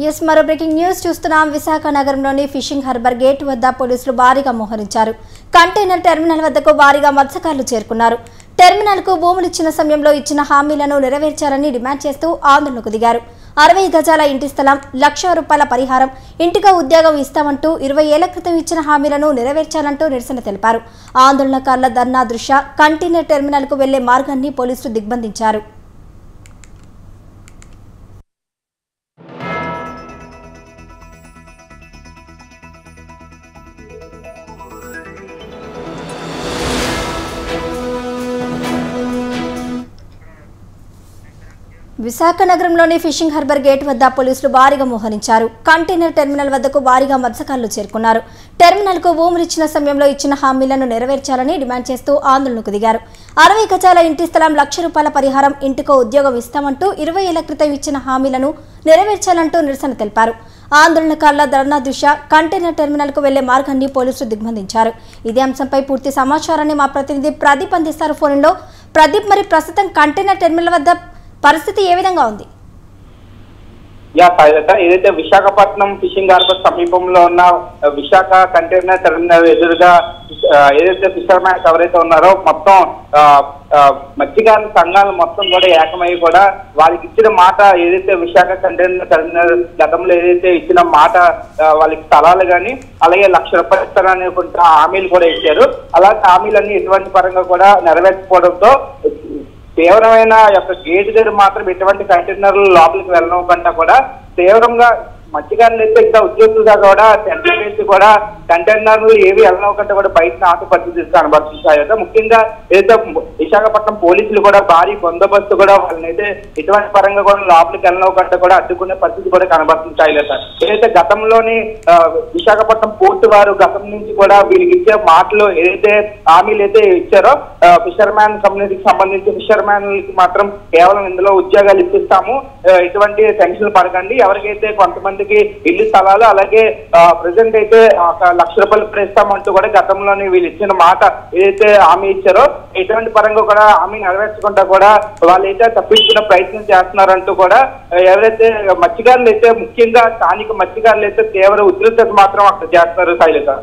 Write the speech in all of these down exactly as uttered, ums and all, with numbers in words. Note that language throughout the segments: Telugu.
ఎస్ మరో బ్రేకింగ్ న్యూస్ చూస్తున్నాం. విశాఖ నగరంలోని ఫిషింగ్ హార్బర్ గేట్ వద్ద పోలీసులు భారీగా మోహరించారు. కంటైనర్ టెర్మినల్ వద్దకు భారీగా మత్స్యకారులు చేరుకున్నారు. టెర్మినల్కు భూములు ఇచ్చిన సమయంలో ఇచ్చిన హామీలను నెరవేర్చారని డిమాండ్ చేస్తూ ఆందోళనకు దిగారు. అరవై గజాల ఇంటి స్థలం, లక్ష రూపాయల పరిహారం, ఇంటిగా ఉద్యోగం ఇస్తామంటూ ఇరవై ఏళ్ల క్రితం ఇచ్చిన హామీలను నెరవేర్చాలంటూ నిరసన తెలిపారు. ఆందోళనకారుల ధర్నా దృష్ట్యా కంటైనర్ టెర్మినల్కు వెళ్లే మార్గాన్ని పోలీసులు దిగ్బంధించారు. విశాఖ నగరంలోని ఫిషింగ్ హార్బర్ గేట్ వద్ద పోలీసులు భారీగా మోహరించారు. కంటైనర్ టెర్మినల్ వద్దకు భారీగా మత్స్యకారులు చేరుకున్నారు. టెర్మినల్కు భూములు ఇచ్చిన సమయంలో ఇచ్చిన హామీలను నెరవేర్చాలని డిమాండ్ చేస్తూ ఆందోళనకు దిగారు. అరవై గజాల ఇంటి స్థలం, లక్ష రూపాయల పరిహారం, ఇంటికో ఉద్యోగం ఇస్తామంటూ ఇరవై ఏళ్ల క్రితం ఇచ్చిన హామీలను నెరవేర్చాలంటూ నిరసన తెలిపారు. ఆందోళనకారుల ధర్నా దృష్ట్యా కంటైనర్ టెర్మినల్కు వెళ్లే మార్గాన్ని పోలీసులు దిగ్బంధించారు. ఇదే అంశంపై పూర్తి సమాచారాన్ని మా ప్రతినిధి ప్రదీప్ అందిస్తారు ఫోన్లో. ప్రదీప్, మరి ప్రస్తుతం కంటైనర్ టెర్మినల్ వద్ద పరిస్థితి ఏ విధంగా ఉంది? యా సాయిలత, ఏదైతే విశాఖపట్నం ఫిషింగ్ హార్బర్ సమీపంలో ఉన్న విశాఖ కంటైనర్ టెర్మినల్ ఎదురుగా ఏదైతే ఫిషర్ మ్యాన్స్ ఎవరైతే ఉన్నారో మొత్తం మత్స్యకారుల సంఘాలు మొత్తం కూడా ఏకమై కూడా వాళ్ళకి ఇచ్చిన మాట ఏదైతే విశాఖ కంటైనర్ టెర్మినల్ గతంలో ఏదైతే ఇచ్చిన మాట వాళ్ళకి స్థలాలు కానీ అలాగే లక్ష రూపాయలు ఇస్తారని కొంత హామీలు కూడా ఇచ్చారు. అలాంటి హామీలన్నీ ఎటువంటి పరంగా కూడా నెరవేర్చుకోవడంతో తీవ్రమైన యొక్క గేట్ దగ్గర మాత్రం ఎటువంటి కంటైనర్లు లోపలికి వెళ్ళకుండా కూడా తీవ్రంగా మత్స్యకారులు అయితే ఇంకా ఉద్యోగులుగా కూడా టెండర్ వేసి కూడా కంటైనర్లు ఏవి వెళ్ళనవకుండా కూడా బయట ఆట పరిస్థితి కనబడుతున్నాయి. ముఖ్యంగా ఏదైతే విశాఖపట్నం పోలీసులు కూడా భారీ బందోబస్తు కూడా వాళ్ళని అయితే ఎటువంటి పరంగా కూడా లోపలికి వెళ్ళనవకుండా కూడా అడ్డుకునే పరిస్థితి కూడా కనబడుతున్నాయి. ఏదైతే గతంలోని విశాఖపట్నం పోర్టు వారు గతం నుంచి కూడా వీరికి ఇచ్చే మాటలు ఏదైతే హామీలు అయితే ఇచ్చారో ఫిషర్ మ్యాన్ కమ్యూనిటీకి సంబంధించి ఫిషర్ మ్యాన్లకి మాత్రం కేవలం ఇందులో ఉద్యోగాలు ఇప్పిస్తాము, ఎటువంటి టెన్షన్ పడకండి, ఎవరికైతే కొంతమంది ఇల్లు స్థలాలు అలాగే ప్రెసెంట్ అయితే ఒక లక్ష రూపాయలు ప్రేస్తామంటూ కూడా గతంలోనే వీళ్ళు ఇచ్చిన మాట ఏదైతే హామీ ఇచ్చారో ఎటువంటి పరంగా కూడా హామీ నెరవేర్చకుండా కూడా వాళ్ళైతే తప్పించుకునే ప్రయత్నం చేస్తున్నారంటూ కూడా ఎవరైతే మత్స్యకారులు అయితే ముఖ్యంగా స్థానిక మత్స్యకారులు అయితే తీవ్ర ఉద్రిక్తత మాత్రం అక్కడ చేస్తున్నారు. శైలత,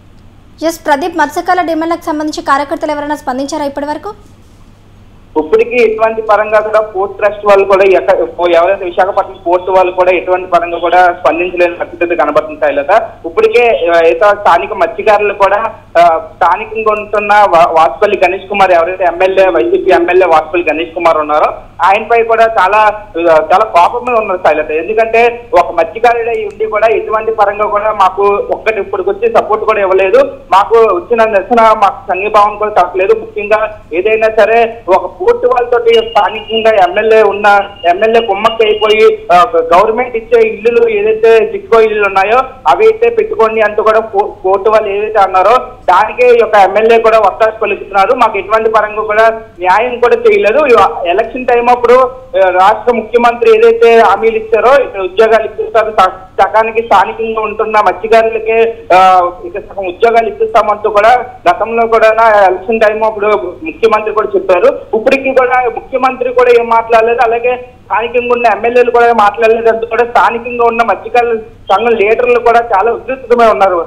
ఎస్ ప్రదీప్, మత్స్యకారుల డిమాండ్లకు సంబంధించి కార్యకర్తలు ఎవరైనా స్పందించారా ఇప్పటి వరకు? ఇప్పటికీ ఎటువంటి పరంగా కూడా పోర్ట్ ట్రస్ట్ వాళ్ళు కూడా ఎవరైతే విశాఖపట్నం పోర్టు వాళ్ళు కూడా ఎటువంటి పరంగా కూడా స్పందించలేని పరిస్థితి కనబడుతుంది. శైలత, ఇప్పటికే ఏదో స్థానిక మత్స్యకారులు కూడా స్థానికంగా ఉంటున్న వాసుపల్లి గణేష్ కుమార్ ఎవరైతే MLA YCP MLA Vasupalli Ganesh Kumar ఉన్నారో ఆయనపై కూడా చాలా చాలా కోపమే ఉన్నారు. శైలత, ఎందుకంటే ఒక మత్స్యకారుడు ఉండి కూడా ఎటువంటి పరంగా కూడా మాకు ఒక్కటి ఇప్పటికి వచ్చి సపోర్ట్ కూడా ఇవ్వలేదు, మాకు వచ్చిన నిరసన మాకు సంఘీభావం కూడా తప్పలేదు. ముఖ్యంగా ఏదైనా సరే ఒక పోర్టు వాళ్ళతో స్థానికంగా ఎమ్మెల్యే ఉన్న ఎమ్మెల్యే కుమ్మక్కి అయిపోయి గవర్నమెంట్ ఇచ్చే ఇల్లులు ఏదైతే జిక్కో ఇల్లులు ఉన్నాయో అవి అయితే పెట్టుకోండి అంటూ కూడా పోర్టు వాళ్ళు ఏదైతే అన్నారో దానికే ఒక ఎమ్మెల్యే కూడా వత్తాసు పలుకుతున్నారు. మాకు ఎటువంటి పరంగా కూడా న్యాయం కూడా చేయలేదు. ఎలక్షన్ టైం అప్పుడు రాష్ట్ర ముఖ్యమంత్రి ఏదైతే హామీలు ఇచ్చారో ఇక్కడ ఉద్యోగాలు ఇప్పిస్తారు, సకానికి స్థానికంగా ఉంటున్న మత్స్యకారులకే ఇక సగం ఉద్యోగాలు ఇప్పిస్తామంటూ కూడా గతంలో కూడా ఎలక్షన్ టైం అప్పుడు ముఖ్యమంత్రి కూడా చెప్పారు. ఇప్పటికీ కూడా ముఖ్యమంత్రి కూడా ఏం మాట్లాడలేదు, అలాగే స్థానికంగా ఉన్న ఎమ్మెల్యేలు కూడా మాట్లాడలేదు అంటూ కూడా స్థానికంగా ఉన్న మత్స్యకారుల సంఘం లీడర్లు కూడా చాలా ఉద్రిక్తమై ఉన్నారు.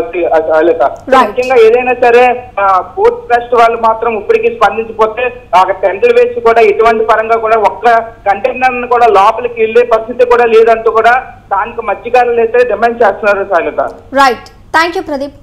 ముఖ్యంగా ఏదైనా సరే పోర్ట్ ట్రస్ట్ వాళ్ళు మాత్రం ఇప్పటికీ స్పందించిపోతే టెండర్ వేసి కూడా ఎటువంటి పరంగా కూడా ఒక్క కంటైనర్ కూడా లోపలికి వెళ్లే పరిస్థితి కూడా లేదంటూ కూడా స్థానిక మత్స్యకారులు అయితే డిమాండ్ చేస్తున్నారు. Shailatha, right, thank you Pradeep.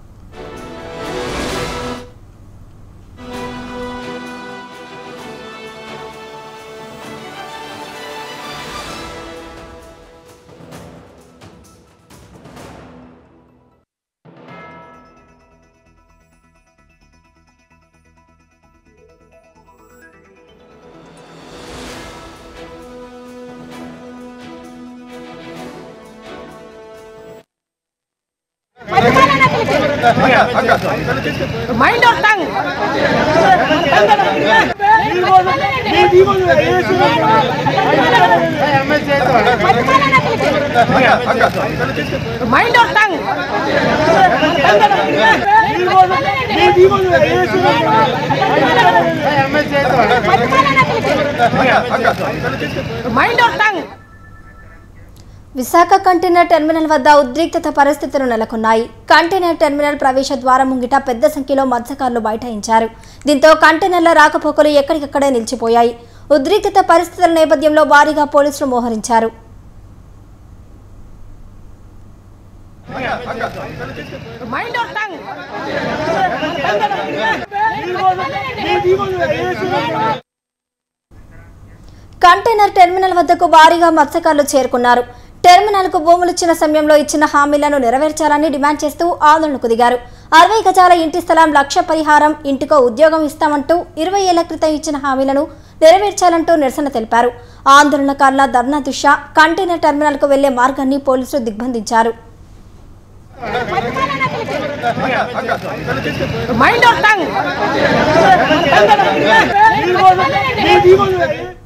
Mind of tongue. Mind of tongue. Mind of tongue. Visakha container terminal వద్ద ఉద్రిక్తత పరిస్థితులు నెలకొన్నాయి. కంటైనర్ టెర్మినల్ ప్రవేశ ద్వారం ముంగిట పెద్ద సంఖ్యలో మత్స్యకారులు బైఠాయించారు. దీంతో కంటైనర్ల రాకపోకలు ఎక్కడికక్కడే నిలిచిపోయాయి. ఉద్రిక్తత పరిస్థితుల నేపథ్యంలో భారీగా పోలీసులు మోహరించారు. కంటైనర్ టెర్మినల్ వద్దకు భారీగా మత్స్యకారులు చేరుకున్నారు. టెర్మినల్ కు భూములు ఇచ్చిన సమయంలో ఇచ్చిన హామీలను నెరవేర్చాలని డిమాండ్ చేస్తూ ఆందోళనకు దిగారు. అరవై గజాల ఇంటి స్థలం, లక్ష పరిహారం, ఇంటికో ఉద్యోగం ఇస్తామంటూ ఇరవై ఏళ్ల క్రితం ఇచ్చిన హామీలను నెరవేర్చాలంటూ నిరసన తెలిపారు. ఆందోళనకారుల ధర్నా దృష్ట్యా కంటైనర్ టెర్మినల్ కు వెళ్లే మార్గాన్ని పోలీసులు దిగ్బంధించారు. Mind of tongue